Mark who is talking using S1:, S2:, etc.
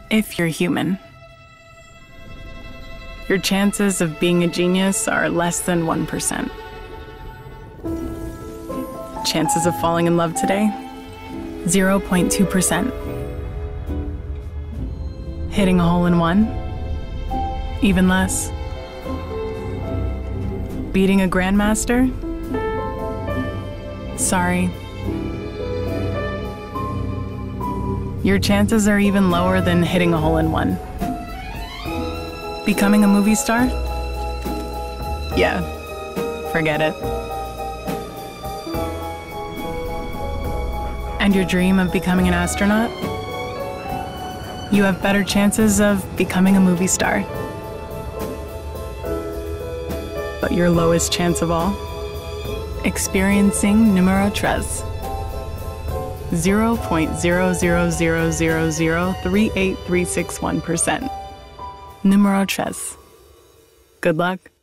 S1: if you're human. Your chances of being a genius are less than 1%. Chances of falling in love today? 0.2%. Hitting a hole-in-one? Even less. Beating a grandmaster? Sorry. Your chances are even lower than hitting a hole-in-one. Becoming a movie star? Yeah, forget it. And your dream of becoming an astronaut? You have better chances of becoming a movie star. But your lowest chance of all? Experiencing numero tres. 0.00000383661%. Numero tres. Good luck.